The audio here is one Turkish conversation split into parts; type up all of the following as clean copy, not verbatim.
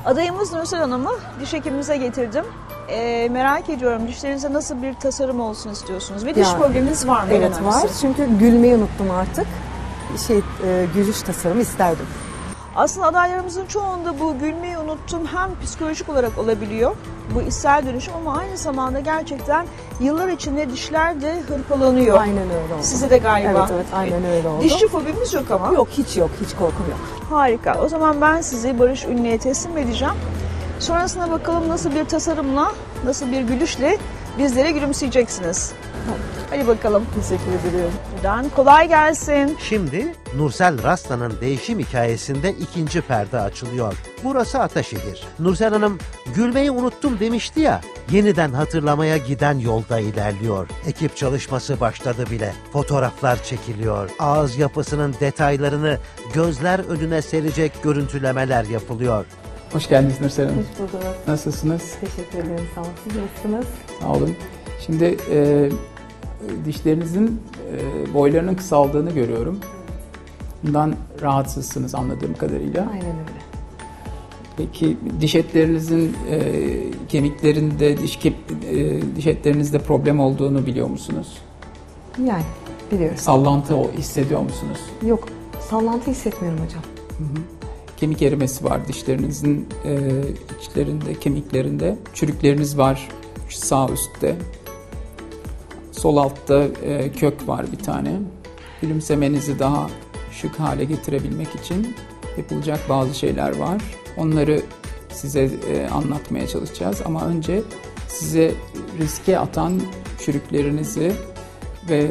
Adayımız Nursel Hanım'ı diş hekimimize getirdim. Merak ediyorum, dişlerinize nasıl bir tasarım olsun istiyorsunuz? Ve diş probleminiz var mı? Evet var, çünkü gülmeyi unuttum artık. Gülüş tasarımı isterdim. Aslında adaylarımızın çoğunda bu gülmeyi unuttum hem psikolojik olarak olabiliyor, bu içsel dönüşüm, ama aynı zamanda gerçekten yıllar içinde dişler de hırpalanıyor. Aynen öyle oldu. Size de galiba. Evet, aynen öyle oldu. Dişçi fobimiz yok ama. Yok, hiç korkum yok. Harika. O zaman ben sizi Barış Ünlü'ye teslim edeceğim. Sonrasında bakalım nasıl bir tasarımla, nasıl bir gülüşle bizlere gülümseyeceksiniz. Hadi bakalım. Teşekkür ederim. Buradan kolay gelsin. Şimdi Nursel Rasta'nın değişim hikayesinde ikinci perde açılıyor. Burası Ataşehir. Nursel Hanım gülmeyi unuttum demişti ya, yeniden hatırlamaya giden yolda ilerliyor. Ekip çalışması başladı bile. Fotoğraflar çekiliyor. Ağız yapısının detaylarını gözler önüne serecek görüntülemeler yapılıyor. Hoş geldiniz Nursel Hanım. Hoş bulduk. Nasılsınız? Teşekkür ederim. Sağ olun. Siz nasılsınız? Sağ olun. Şimdi dişlerinizin boylarının kısaldığını görüyorum. Bundan rahatsızsınız anladığım kadarıyla. Aynen öyle. Peki diş etlerinizin kemiklerinde, diş etlerinizde problem olduğunu biliyor musunuz? Yani biliyoruz. Sallantı hissediyor musunuz? Yok, sallantı hissetmiyorum hocam. Kemik erimesi var dişlerinizin içlerinde, kemiklerinde. Çürükleriniz var sağ üstte. Sol altta kök var bir tane. Gülümsemenizi daha şık hale getirebilmek için yapılacak bazı şeyler var. Onları size anlatmaya çalışacağız. Ama önce size riske atan çürüklerinizi ve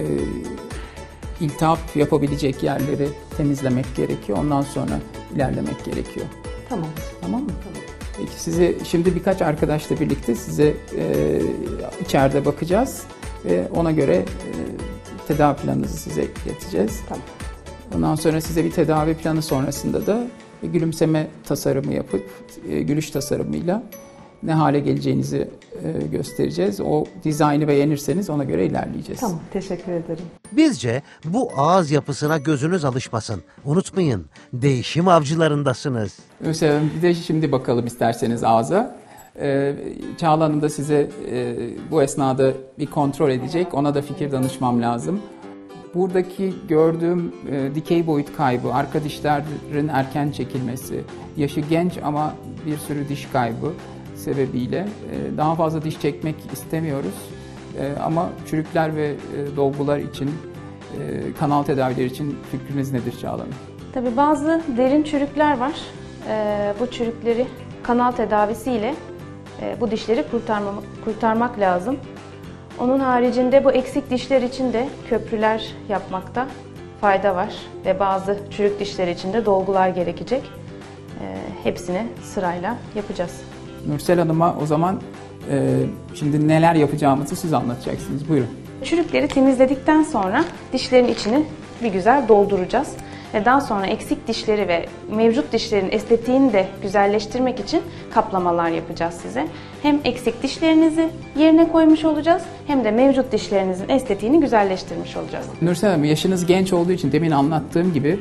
iltihap yapabilecek yerleri temizlemek gerekiyor. Ondan sonra ilerlemek gerekiyor. Tamam. Tamam mı? Peki sizi şimdi birkaç arkadaşla birlikte size içeride bakacağız ve ona göre tedavi planınızı size ileteceğiz. Tamam. Ondan sonra size bir tedavi planı sonrasında da gülümseme tasarımı yapıp gülüş tasarımıyla ne hale geleceğinizi göstereceğiz. O dizaynı beğenirseniz ona göre ilerleyeceğiz. Tamam, teşekkür ederim. Bizce bu ağız yapısına gözünüz alışmasın. Unutmayın, değişim avcılarındasınız. Mesela bir de şimdi bakalım isterseniz ağza. Çağla Hanım da size bu esnada bir kontrol edecek. Ona da fikir danışmam lazım. Buradaki gördüğüm dikey boyut kaybı, arka dişlerin erken çekilmesi, yaşı genç ama bir sürü diş kaybı sebebiyle daha fazla diş çekmek istemiyoruz. Ama çürükler ve dolgular için, kanal tedavileri için fikriniz nedir Çağla Hanım? Tabii bazı derin çürükler var. Bu çürükleri kanal tedavisiyle bu dişleri kurtarmak lazım. Onun haricinde bu eksik dişler için de köprüler yapmakta fayda var ve bazı çürük dişler için de dolgular gerekecek. Hepsini sırayla yapacağız. Nursel Hanım'a o zaman şimdi neler yapacağımızı siz anlatacaksınız. Buyurun. Çürükleri temizledikten sonra dişlerin içini bir güzel dolduracağız. Ve daha sonra eksik dişleri ve mevcut dişlerin estetiğini de güzelleştirmek için kaplamalar yapacağız size. Hem eksik dişlerinizi yerine koymuş olacağız hem de mevcut dişlerinizin estetiğini güzelleştirmiş olacağız. Nursel Hanım, yaşınız genç olduğu için demin anlattığım gibi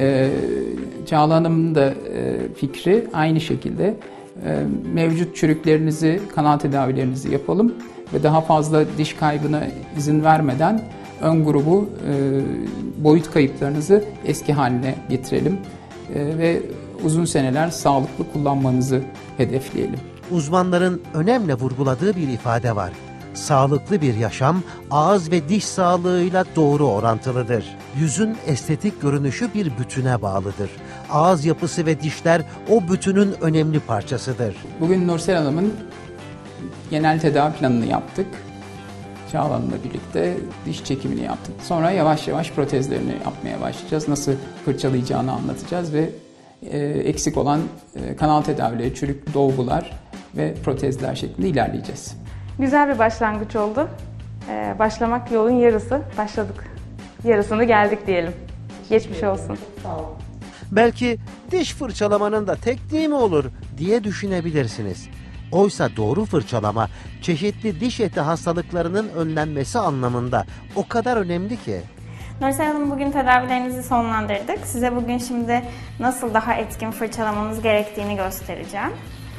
Çağla Hanım'ın da fikri aynı şekilde. Mevcut çürüklerinizi, kanal tedavilerinizi yapalım ve daha fazla diş kaybına izin vermeden ön grubu boyut kayıplarınızı eski haline getirelim ve uzun seneler sağlıklı kullanmanızı hedefleyelim. Uzmanların önemli vurguladığı bir ifade var. Sağlıklı bir yaşam ağız ve diş sağlığıyla doğru orantılıdır. Yüzün estetik görünüşü bir bütüne bağlıdır. Ağız yapısı ve dişler o bütünün önemli parçasıdır. Bugün Nursel Hanım'ın genel tedavi planını yaptık. Çağla Hanım'la birlikte diş çekimini yaptık. Sonra yavaş yavaş protezlerini yapmaya başlayacağız. Nasıl fırçalayacağını anlatacağız ve eksik olan kanal tedavileri, çürük dolgular ve protezler şeklinde ilerleyeceğiz. Güzel bir başlangıç oldu. Başlamak yolun yarısı. Başladık. Yarısını geldik diyelim. Geçmiş olsun. Belki diş fırçalamanın da tekniği mi olur diye düşünebilirsiniz. Oysa doğru fırçalama çeşitli diş eti hastalıklarının önlenmesi anlamında o kadar önemli ki. Nursel Hanım, bugün tedavilerinizi sonlandırdık. Size bugün şimdi nasıl daha etkin fırçalamanız gerektiğini göstereceğim.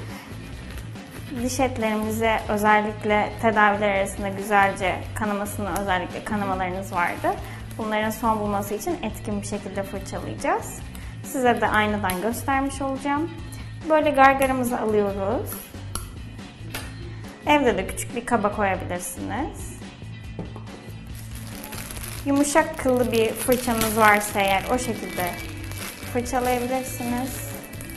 Diş etlerimize özellikle tedaviler arasında güzelce özellikle kanamalarınız vardı. Bunların son bulması için etkin bir şekilde fırçalayacağız. Size de aynadan göstermiş olacağım. Böyle gargaramızı alıyoruz. Evde de küçük bir kaba koyabilirsiniz. Yumuşak kıllı bir fırçanız varsa eğer o şekilde fırçalayabilirsiniz.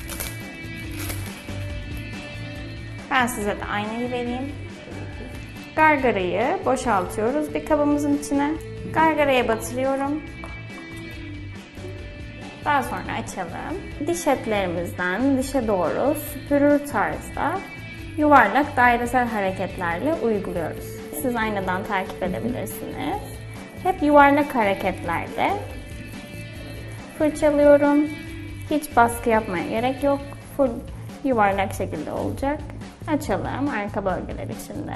Ben size de aynayı vereyim. Gargarayı boşaltıyoruz bir kabımızın içine. Gargaraya batırıyorum. Daha sonra açalım. Diş etlerimizden dişe doğru süpürür tarzda yuvarlak dairesel hareketlerle uyguluyoruz. Siz aynadan takip edebilirsiniz. Hep yuvarlak hareketlerde fırçalıyorum. Hiç baskı yapmaya gerek yok. Full yuvarlak şekilde olacak. Açalım arka bölgeler içinde.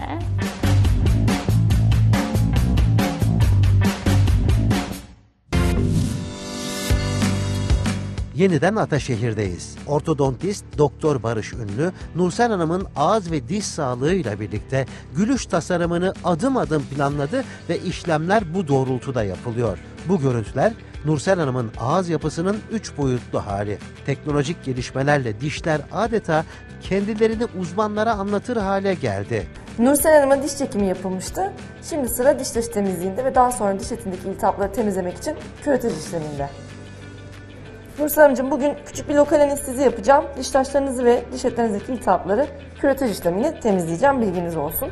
Yeniden Ataşehir'deyiz. Ortodontist Doktor Barış Ünlü, Nursel Hanım'ın ağız ve diş sağlığıyla birlikte gülüş tasarımını adım adım planladı ve işlemler bu doğrultuda yapılıyor. Bu görüntüler Nursel Hanım'ın ağız yapısının 3 boyutlu hali. Teknolojik gelişmelerle dişler adeta kendilerini uzmanlara anlatır hale geldi. Nursel Hanım'a diş çekimi yapılmıştı. Şimdi sıra diş taşı temizliğinde ve daha sonra diş etindeki iltihapları temizlemek için küretaj işleminde. Nursel Hanımcığım, bugün küçük bir lokal anestezi yapacağım. Diş taşlarınızı ve diş etlerinizdeki iltihapları küretaj işlemiyle temizleyeceğim. Bilginiz olsun.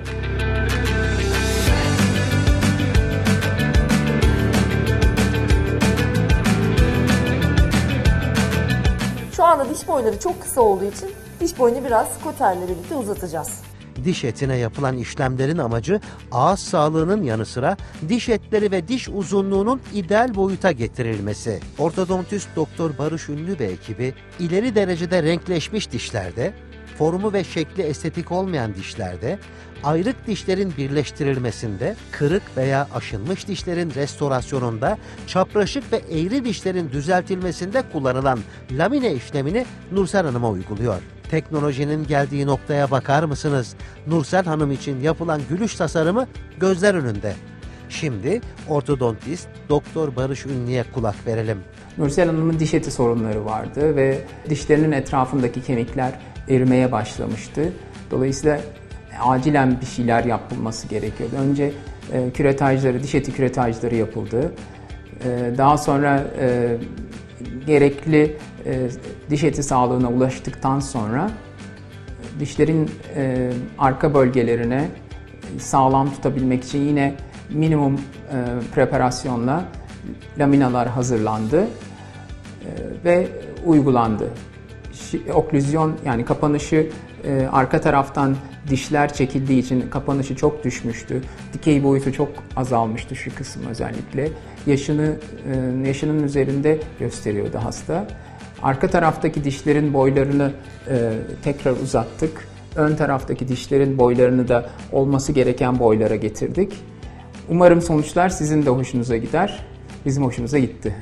Şu anda diş boyları çok kısa olduğu için diş boyunu biraz koterle birlikte uzatacağız. Diş etine yapılan işlemlerin amacı ağız sağlığının yanı sıra diş etleri ve diş uzunluğunun ideal boyuta getirilmesi. Ortodontist Doktor Barış Ünlü ve ekibi ileri derecede renkleşmiş dişlerde, formu ve şekli estetik olmayan dişlerde, ayrık dişlerin birleştirilmesinde, kırık veya aşınmış dişlerin restorasyonunda, çapraşık ve eğri dişlerin düzeltilmesinde kullanılan lamine işlemini Nursel Hanım'a uyguluyor. Teknolojinin geldiği noktaya bakar mısınız? Nursel Hanım için yapılan gülüş tasarımı gözler önünde. Şimdi ortodontist Doktor Barış Ünlü'ye kulak verelim. Nursel Hanım'ın diş eti sorunları vardı ve dişlerinin etrafındaki kemikler erimeye başlamıştı. Dolayısıyla acilen bir şeyler yapılması gerekiyordu. Önce diş eti küretajları yapıldı. Daha sonra gerekli diş eti sağlığına ulaştıktan sonra dişlerin arka bölgelerine sağlam tutabilmek için yine minimum preparasyonla laminalar hazırlandı ve uygulandı. Oklüzyon, yani kapanışı arka taraftan dişler çekildiği için kapanışı çok düşmüştü. Dikey boyutu çok azalmıştı şu kısım özellikle. Yaşının üzerinde gösteriyordu hasta. Arka taraftaki dişlerin boylarını tekrar uzattık. Ön taraftaki dişlerin boylarını da olması gereken boylara getirdik. Umarım sonuçlar sizin de hoşunuza gider. Bizim hoşumuza gitti.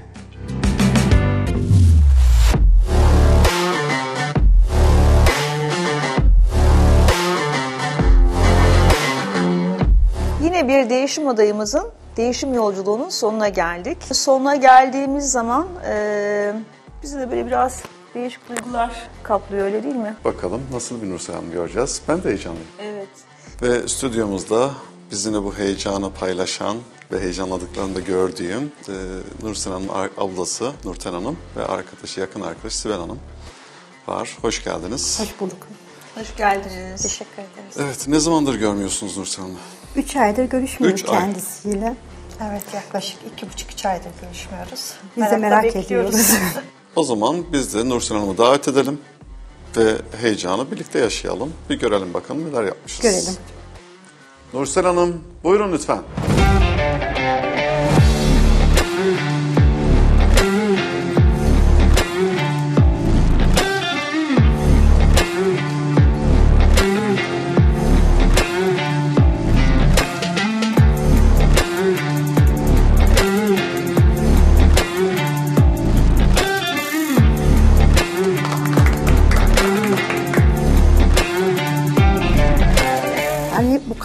Yine bir değişim adayımızın değişim yolculuğunun sonuna geldik. Sonuna geldiğimiz zaman bizi de böyle biraz değişik duygular kaplıyor, öyle değil mi? Bakalım nasıl bir Nursel Hanım göreceğiz. Ben de heyecanlıyım. Evet. Ve stüdyomuzda bizimle bu heyecanı paylaşan ve heyecanladıklarını da gördüğüm Nursel Hanım'ın ablası Nurten Hanım ve arkadaşı, yakın arkadaşı Sibel Hanım var. Hoş geldiniz. Hoş bulduk. Hoş geldiniz. Teşekkür ederiz. Evet, ne zamandır görmüyorsunuz Nursel Hanım'ı? 3 aydır görüşmüyoruz 3 ay. kendisiyle. Evet, yaklaşık 2,5-3 aydır görüşmüyoruz. Biz de merak ediyoruz. O zaman biz de Nursel Hanım'ı davet edelim ve heyecanı birlikte yaşayalım. Bir görelim bakalım neler yapmışız. Görelim. Nursel Hanım, buyurun lütfen.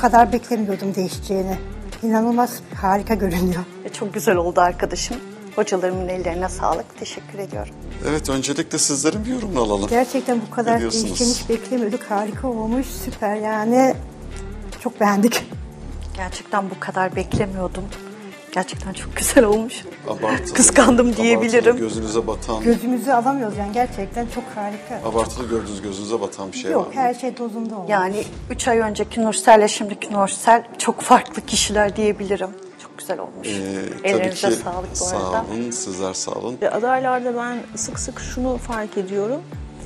kadar beklemiyordum değişeceğini. İnanılmaz harika görünüyor. Çok güzel oldu arkadaşım. Hocalarımın ellerine sağlık. Teşekkür ediyorum. Evet, öncelikle sizlerin bir yorumunu alalım. Gerçekten bu kadar Ne diyorsunuz? değişeceğini hiç beklemiyorduk. Harika olmuş, süper yani. Çok beğendik. Gerçekten bu kadar beklemiyordum. Gerçekten çok güzel olmuş. Abartılı, Kıskandım diyebilirim. Abartılı, gözünüze batan, Gözümüzü alamıyoruz yani gerçekten çok harika. abartılı gördüğünüz gözünüze batan bir şey Yok, var. her şey dozunda oldu. Yani 3 ay önceki Nursel'le şimdiki Nursel çok farklı kişiler diyebilirim. Çok güzel olmuş. Tabii Ellerinize ki sağlık bu sağ arada. olun, sizler sağ olun. Adaylarda ben sık sık şunu fark ediyorum.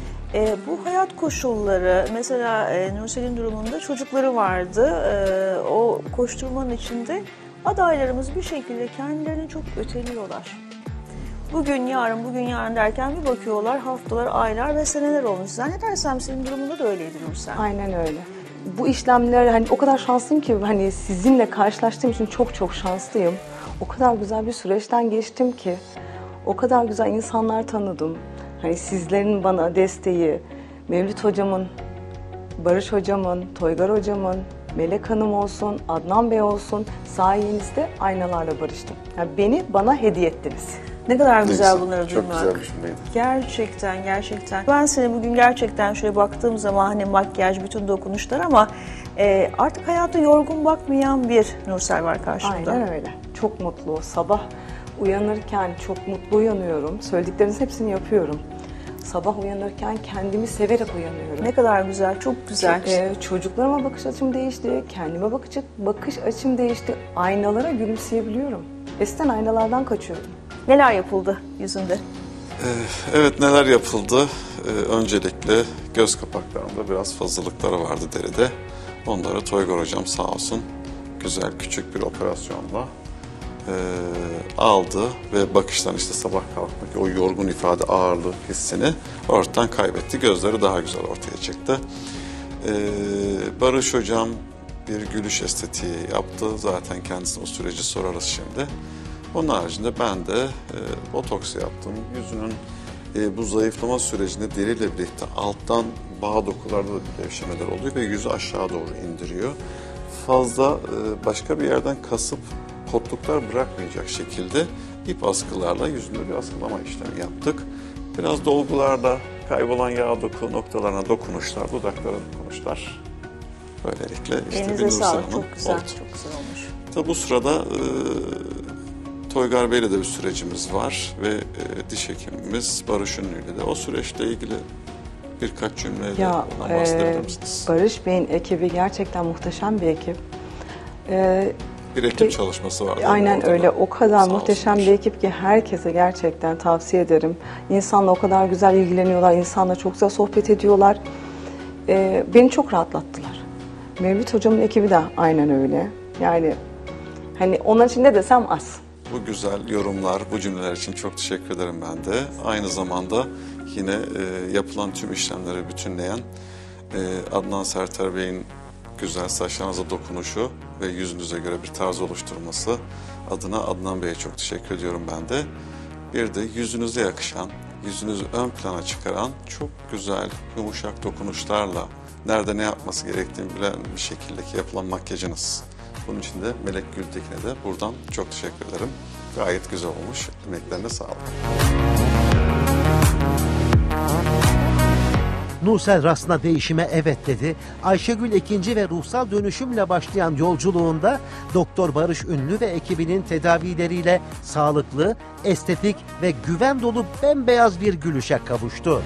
Bu hayat koşulları, mesela Nursel'in durumunda çocukları vardı. O koşturmanın içinde adaylarımız bir şekilde kendilerini çok öteliyorlar. Bugün yarın derken bir bakıyorlar haftalar, aylar ve seneler olmuş. Zannedersem senin durumunda da öyleydi Nursel. Aynen öyle. Bu işlemler hani o kadar şanslıyım ki hani sizinle karşılaştığım için çok çok şanslıyım. O kadar güzel bir süreçten geçtim ki o kadar güzel insanlar tanıdım. Hani sizlerin bana desteği, Mevlüt hocamın, Barış hocamın, Toygar hocamın, Melek Hanım olsun, Adnan Bey olsun sayenizde aynalarla barıştım. Yani bana hediye ettiniz. Ne kadar Ne güzel bunları Çok duymak. güzel bir cümleydi. Gerçekten. Ben seni bugün gerçekten şöyle baktığım zaman hani makyaj, bütün dokunuşlar ama artık hayata yorgun bakmayan bir Nursel var karşımda. Aynen öyle. Çok mutlu. Sabah uyanırken çok mutlu uyanıyorum. Söylediklerinizin hepsini yapıyorum. Sabah uyanırken kendimi severek uyanıyorum. Ne kadar güzel, çok güzel. Çocuklarıma bakış açım değişti. Kendime bakış açım değişti. Aynalara gülümseyebiliyorum. Eskiden aynalardan kaçıyordum. Neler yapıldı yüzünde? Evet, neler yapıldı? Öncelikle göz kapaklarımda biraz fazlalıkları vardı deride. Onları Toygar hocam sağ olsun güzel küçük bir operasyonla aldı ve bakıştan işte sabah kalkmak o yorgun ifade, ağırlık hissini ortadan kaybetti. Gözleri daha güzel ortaya çıktı. Barış hocam bir gülüş estetiği yaptı. Zaten kendisine o süreci sorarız şimdi. Onun haricinde ben de botoks yaptım. Yüzünün bu zayıflama sürecinde deriyle birlikte alttan bağ dokularda da bir gevşemeler oluyor ve yüzü aşağı doğru indiriyor. Fazla başka bir yerden kasıp kotluklar bırakmayacak şekilde ip askılarla yüzünde bir askılama işlemi yaptık. Biraz dolgularda kaybolan yağ doku noktalarına dokunuşlar, dudaklara dokunuşlar. Böylelikle işte Elinize bir sağlık, Nursel Hanım çok güzel, oldu. çok güzel olmuş. Tabi bu sırada Toygar Bey'le de bir sürecimiz var ve diş hekimimiz Barış Ünlü'yle de o süreçle ilgili birkaç cümleyle ondan bahsedebilir misiniz? Barış Bey'in ekibi gerçekten muhteşem bir ekip. Bir ekip çalışması vardı. Aynen orada öyle. da. O kadar Sağ muhteşem olsunlar. bir ekip ki herkese gerçekten tavsiye ederim. İnsanla o kadar güzel ilgileniyorlar, insanla çok güzel sohbet ediyorlar. Beni çok rahatlattılar. Mevlüt hocamın ekibi de aynen öyle. Yani hani onun için ne desem az. Bu güzel yorumlar, bu cümleler için çok teşekkür ederim ben de. Aynı zamanda yine yapılan tüm işlemleri bütünleyen Adnan Serter Bey'in güzel saçlarınıza dokunuşu ve yüzünüze göre bir tarz oluşturması adına Adnan Bey'e çok teşekkür ediyorum ben de. Bir de yüzünüze yakışan, yüzünüzü ön plana çıkaran çok güzel, yumuşak dokunuşlarla nerede ne yapması gerektiğini bilen bir şekilde yapılan makyajınız. Bunun için de Melek Gültekin'e de buradan çok teşekkür ederim. Gayet güzel olmuş. Emeklerine sağlık. Nursel Rasna değişime evet dedi. Ayşegül Ekinci ve ruhsal dönüşümle başlayan yolculuğunda Doktor Barış Ünlü ve ekibinin tedavileriyle sağlıklı, estetik ve güven dolu bembeyaz bir gülüşe kavuştu.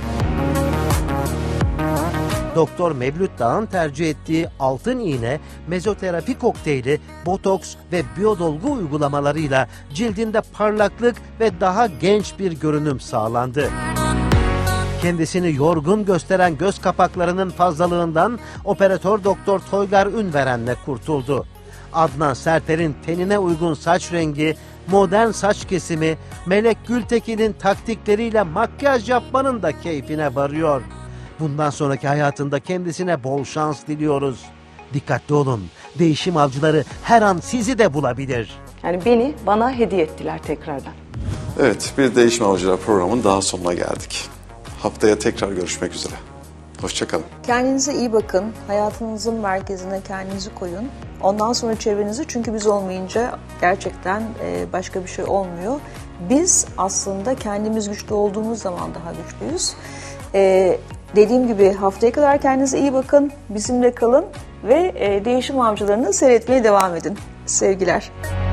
Doktor Mevlüt Dağ'ın tercih ettiği altın iğne, mezoterapi kokteyli, botoks ve biyodolgu uygulamalarıyla cildinde parlaklık ve daha genç bir görünüm sağlandı. Kendisini yorgun gösteren göz kapaklarının fazlalığından operatör doktor Toygar Ünveren'le kurtuldu. Adnan Serter'in tenine uygun saç rengi, modern saç kesimi, Melek Gültekin'in taktikleriyle makyaj yapmanın da keyfine varıyor. Bundan sonraki hayatında kendisine bol şans diliyoruz. Dikkatli olun, değişim avcıları her an sizi de bulabilir. Yani bana hediye ettiler tekrardan. Evet, bir Değişim Avcılar programının daha sonuna geldik. Haftaya tekrar görüşmek üzere. Hoşçakalın. Kendinize iyi bakın. Hayatınızın merkezine kendinizi koyun. Ondan sonra çevrenizi, çünkü biz olmayınca gerçekten başka bir şey olmuyor. Biz aslında kendimiz güçlü olduğumuz zaman daha güçlüyüz. Dediğim gibi haftaya kadar kendinize iyi bakın, bizimle kalın ve değişim avcılarını seyretmeye devam edin. Sevgiler.